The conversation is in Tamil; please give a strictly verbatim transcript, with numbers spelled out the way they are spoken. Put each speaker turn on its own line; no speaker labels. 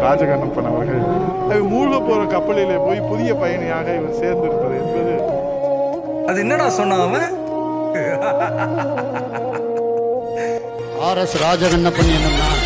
ராஜகண்ணப்பன் அவர்கள் மூழ்க போற கப்பலிலே போய் புதிய பயணியாக இவர் சேர்ந்திருப்பது என்பது
அது என்னடா சொன்ன அவன்?
ஆர் எஸ் ராஜகண்ணப்பன் என்னன்னா